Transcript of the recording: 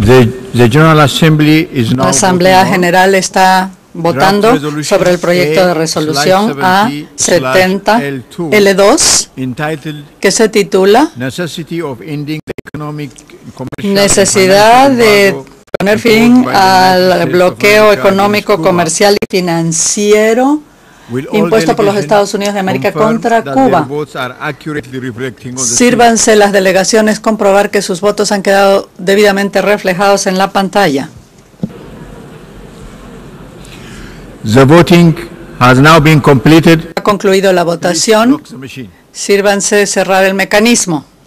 The General Assembly is now La Asamblea voting on General está votando sobre el proyecto de resolución A70L2, entitled que se titula Necessity of Ending the Economic, Commercial, Necesidad and de Financial poner embargo fin imposed by the United al States of bloqueo America económico, against Cuba. comercial y financiero Will all impuesto por los delegations Estados Unidos de América confirm contra that Cuba. their votes are accurately reflecting on the Sírvanse las delegaciones comprobar que sus votos han quedado debidamente reflejados en la pantalla. The voting has now been completed. Ha concluido la Please votación. lock the machine. Sírvanse cerrar el mecanismo.